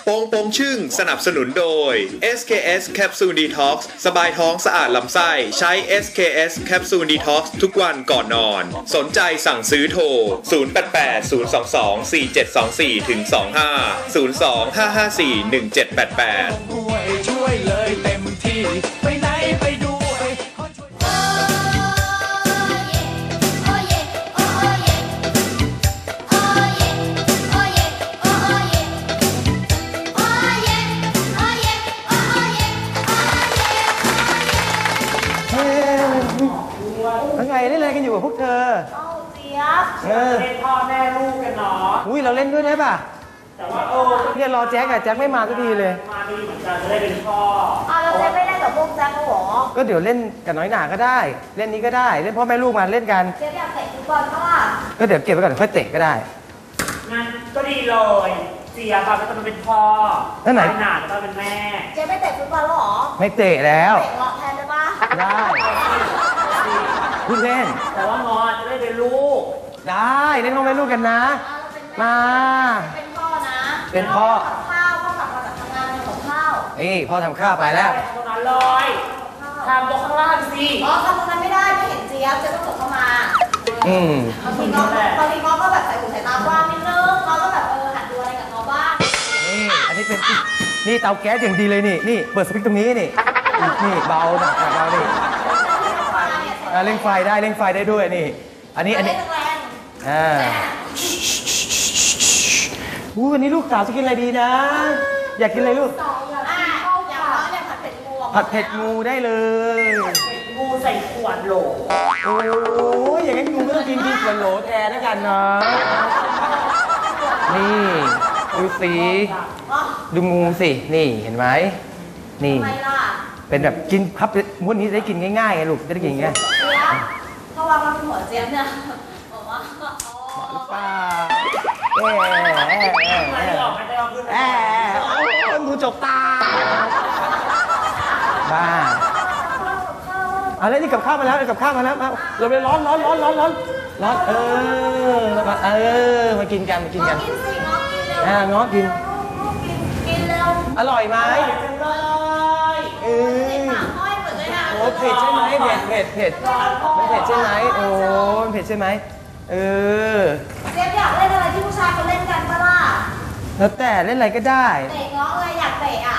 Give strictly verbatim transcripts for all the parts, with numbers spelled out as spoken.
โปงโปงชึ่งสนับสนุนโดย เอส เค เอส Capsule Detox สบายท้องสะอาดลำไส้ใช้ เอส เค เอส Capsule Detox ทุกวันก่อนนอนสนใจสั่งซื้อโทรศูนย์ แปด แปด ศูนย์ สอง สอง สี่ เจ็ด สอง สี่ สอง ห้า ศูนย์ สอง ห้า ห้า สี่ หนึ่ง เจ็ด แปด แปดช่วยเลยเต็มที่ไปไหนไปด้วยยังไงเล่นอะไรกันอยู่กับพวกเธอเอาเจี๊ยบเออเล่นพ่อแม่ลูกกันเนาะอุ้ยเราเล่นด้วยได้ป่ะแต่ว่าเออเนี่ยรอแจ็คอะแจ็คไม่มาสักทีเลยมาดีเหมือนกันจะได้เป็นพ่ออ้าวเราจะไม่ได้กับพวกแจ็คหรอก็เดี๋ยวเล่นกับน้อยหนาก็ได้เล่นนี้ก็ได้เล่นพ่อแม่ลูกมาเล่นกันเจี๊ยบอยากเตะฟุตบอลเปล่าก็เดี๋ยวเก็บไว้ก่อนค่อยเตะก็ได้งั้นก็ดีเลยเจี๊ยบก็จะมาเป็นพ่อนั่นไหนหนาก็เป็นแม่เจี๊ยบไม่เตะฟุตบอลหรอไม่เตะแล้วเตะเงาะแทนได้ปะได้พูดเล่นแต่ว่าเงาะจะได้เป็นลูกได้เล่นพ่อแม่ลูกกันนะมาเป็นพ่อนะเป็นพ่อข้าวพ่อกลับมาจากทำงานเป็นของข้าวนี่พ่อทำข้าวไปแล้วตรงนั้นเลยทำตรงข้างล่างสิอ๋อทำตรงนั้นไม่ได้ไม่เห็นเจี๊ยบเจี๊ยบต้องกดเข้ามาอืมบางทีน้องบางทีน้องก็แบบใส่หูใส่ตากว้างนิดนึงน้องก็แบบเออหัดดูอะไรกับน้องบ้างนี่อันนี้เป็นนี่เตาแก๊สอย่างดีเลยนี่นี่เปิดสวิตช์ตรงนี้นี่นี่เบาหนักเบานี่เร่งไฟได้เร่งไฟได้ด้วยนี่อันนี้อันนี้อ่าอู้วันนี้ลูกสาวจะกินอะไรดีนะอยากกินอะไรลูกผัดเผ็ดงูได้เลยงูใส่ขวดโหลโอ้ยอย่างนั้นงูก็ต้องกินกินขวดโหลแทนแล้วกันเนาะนี่ดูสีดูงูสินี่เห็นไหมนี่เป็นแบบกินครับม้วนนี้ได้กินง่ายๆไงลูกจะได้กินง่ายเพราะว่ามันหัวเจี๊ยบเนี่ยบอกว่าอ๋อหรือเปล่าเอ๊ะเอ๊ะเอ๊ะเอ๊ะเอ๊ะงูจกตาบ้าอะไรนี่กับข้าวมาแล้วกับข้าวมาแล้วเราไปร้อนร้อนร้อนร้อนร้อนร้อนเออมาเออมากินกันมากินกันอ่าง้อกินกินเร็วอร่อยไหมเออโอ้เผ็ดใช่ไหมเผ็ดเผ็ดเผ็ดมันเผ็ดใช่ไหมโอ้มันเผ็ดใช่ไหมเออเจ๊อยากเล่นอะไรที่ผู้ชายเขาเล่นกันปะล่ะแล้วแต่เล่นอะไรก็ได้เตะง้ออะไรอยากเตะอ่ะ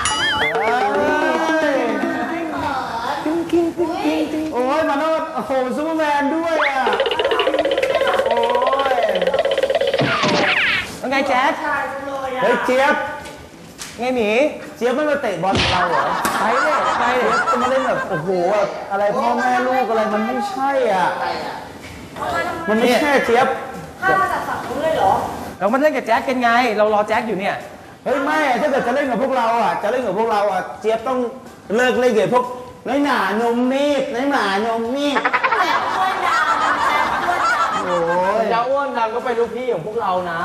กิ้งกิ้งกิ้งกิ้งกิ้งโอ้ยมาโนดโอ้โหซูเปอร์แมนด้วยอ่ะโอ้ยว่าไงแจ๊คเฮ้ยเจี๊ยบไงหมีเจี๊ยบมันมาเตะบอลเราเหรอไปเลยไปเลยจะมาเล่นแบบโอ้โหอะไรพ่อแม่ลูกอะไรมันไม่ใช่อ่ะมันไม่ใช่เจี๊ยบถ้ามาจากฝั่งนู้นเลยเหรอเรามาเล่นกับแจ๊คกันไงเรารอแจ๊คอยู่เนี่ยเฮ้ยไม่ถ้าเกิดจะเล่นกับพวกเราอ่ะจะเล่นกับพวกเราอ่ะเจี๊ยบต้องเลิกเล่นกับพวกน้อยหนานมมีดน้อยหนานมมีดอ้วนดำโอ้ยจะอ้วนดำก็เป็นลูกพี่ของพวกเรานะ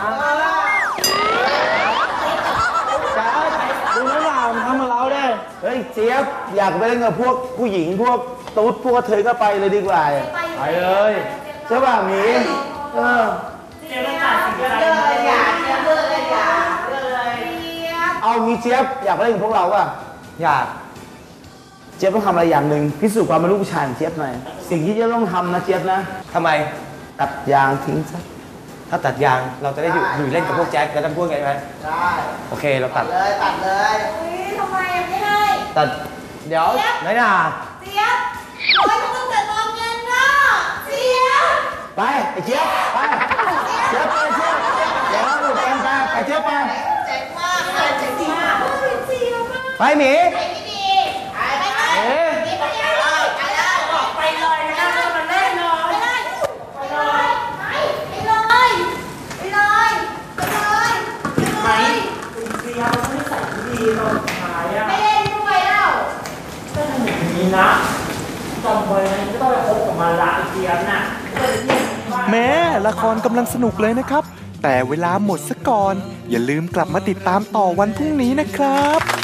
จ้าดูน้อยหนาทำมาเราได้เฮ้ยเจี๊ยบอยากไปเล่นกับพวกผู้หญิงพวกตุ๊ดพวกเธอก็ไปเลยดีกว่าไปเลยใช่ป่ะหมีเออเจี๊ยบตัดสินใจเลยอยากเจี๊ยบเลยอยากเลยเอามีเจี๊ยบอยากไปเล่นกับพวกเราป่ะอยากเจี๊ยบต้องทำอะไรอย่างหนึ่งพิสูจน์ความเป็นลูกผู้ชายของเจี๊ยบหน่อยสิ่งที่เจี๊ยบต้องทำนะเจี๊ยบนะทำไมตัดยางทิ้งซะถ้าตัดยางเราจะได้อยู่อยู่เล่นกับพวกแจ็คแล้วทั้งพวกไงไหมได้โอเคเราตัดเลยตัดเลยทำไมไม่ให้ตัดเดี๋ยวไหนน่ะเจี๊ยบโอ้ยต้องเกิดตอนเย็นนะเจี๊ยบไปไอ้เจี๊ยบไปเจี๊ยบไปเจี๊ยบเดี๋ยวเราหลุดกันไปไปเจี๊ยบไปเจ๋งมากเจ๋งมากไปหมีเอ๊ะไปเลยไปเลยบอกไปเลยนะมันเล่นเลยไปเลยไปเลยไปเลยไปเลยไปเลยเสียงไม่ใส่ดีตอนท้ายอ่ะไม่เล่นด้วยแล้วก็ทำอย่างนี้นะจำไว้นะก็ต้องไปพบกับมาละเสียงน่ะแม้ละครกำลังสนุกเลยนะครับแต่เวลาหมดซะก่อนอย่าลืมกลับมาติดตามต่อวันพรุ่งนี้นะครับ